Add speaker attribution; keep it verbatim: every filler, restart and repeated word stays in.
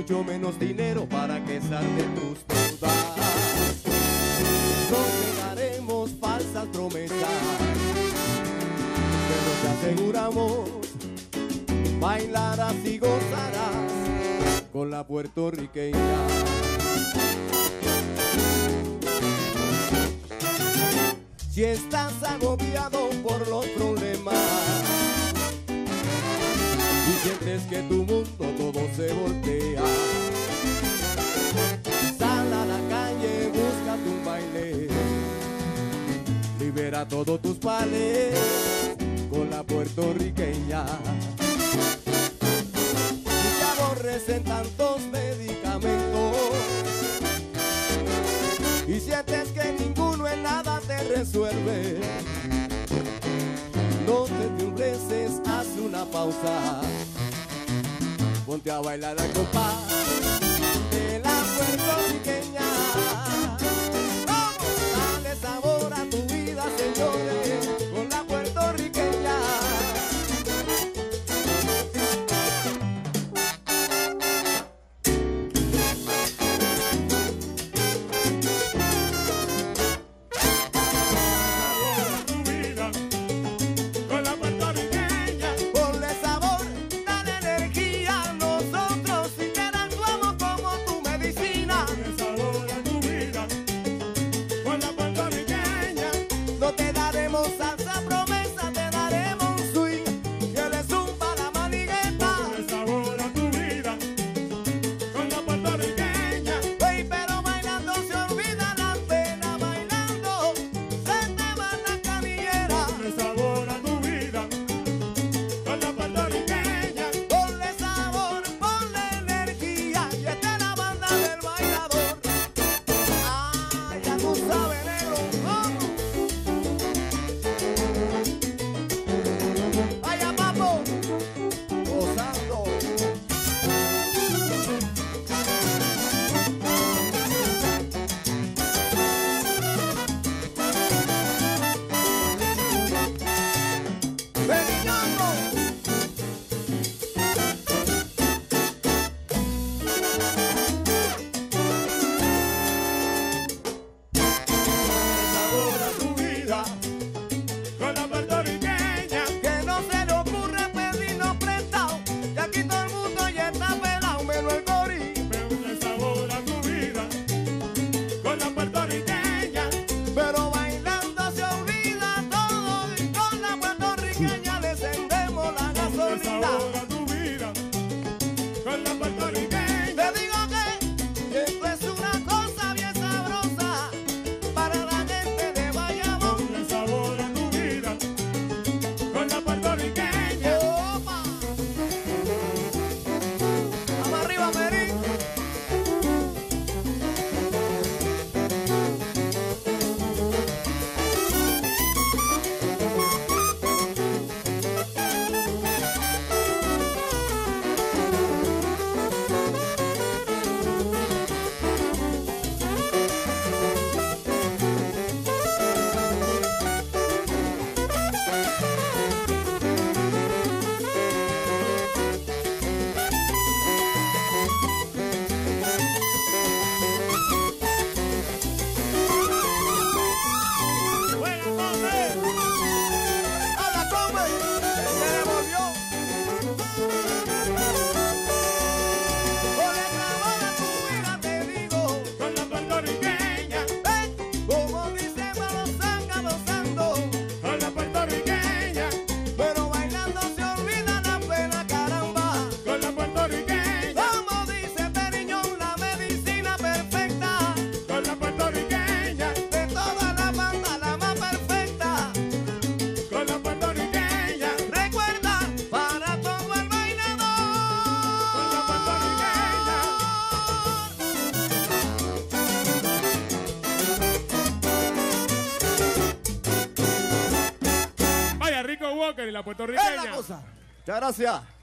Speaker 1: mucho menos dinero para que salden tus deudas. No te daremos falsas promesas, pero te aseguramos bailarás y gozarás con la puertorriqueña. Si estás agobiado por los problemas y sientes que tu mundo todo se voltea, sal a la calle, búscate un baile, libera todos tus males con la puertorriqueña. Si te aborrecen tantos medicamentos y sientes que ninguno en nada te resuelve, no te endurces, haz una pausa, ponte a bailar al compás de la puertorriqueña. Vamos, dale sabor a tu vida, señores, con la puertorriqueña.
Speaker 2: Walker y la puertorriqueña.
Speaker 1: Es la cosa. Muchas gracias.